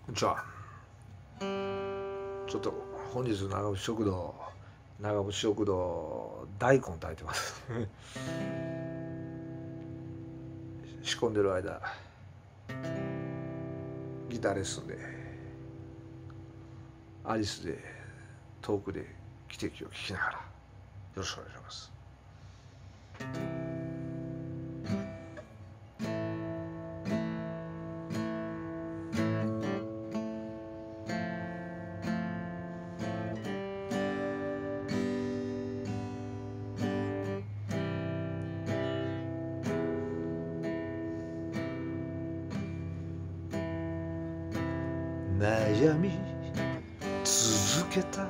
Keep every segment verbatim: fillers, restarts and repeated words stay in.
こんにちは。ちょっと本日長渕食堂長渕食堂大根炊いてます仕込んでる間ギターレッスンでアリスで遠くで汽笛を聴きながらよろしくお願いします。悩み続けた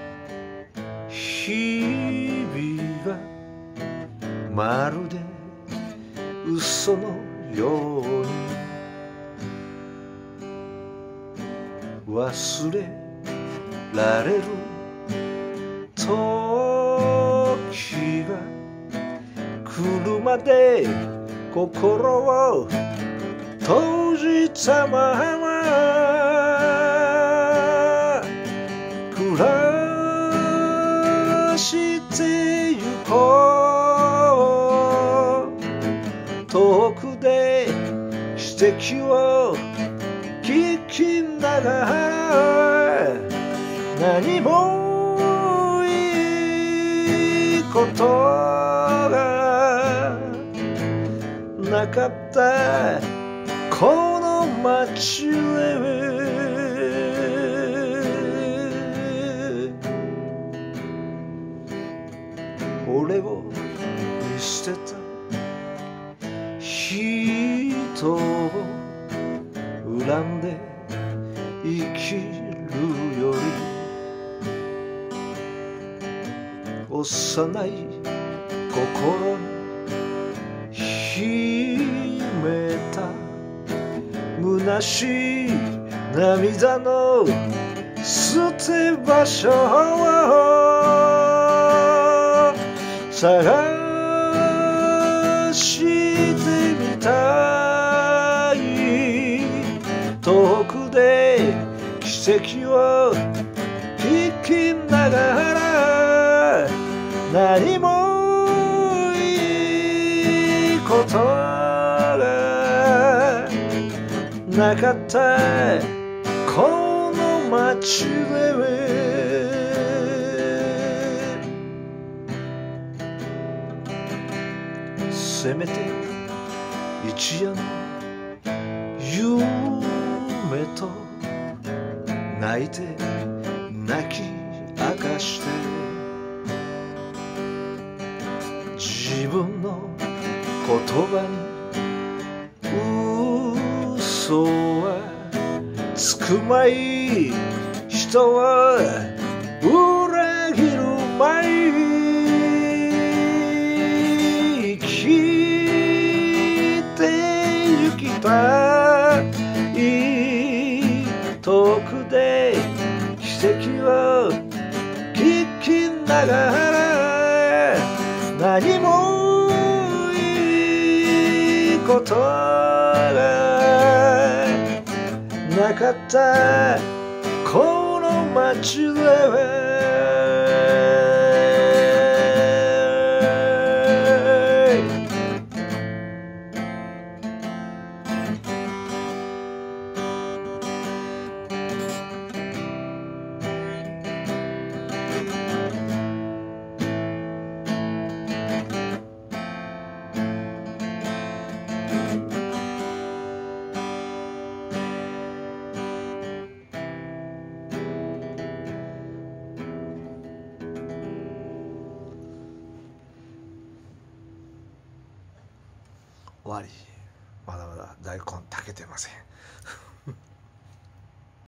日々はまるで嘘のように忘れられる時が来るまで心を閉じたまま暮らしてゆこう。遠くで奇跡を聞きながら何もいいことがなかったこの街で俺を見捨てた人を恨んで生きるより幼い心に秘めた虚しい涙の捨て場所を探してみたい。遠くで奇跡を聞きながら何もいいことがなかったこの街でせめて一夜の夢と泣いて泣き明かして自分の言葉に嘘はつくまい。人は裏切るまい。遠くで奇跡を聞きながら何もいいことがなかったこの街で終わり。まだまだ大根炊けてません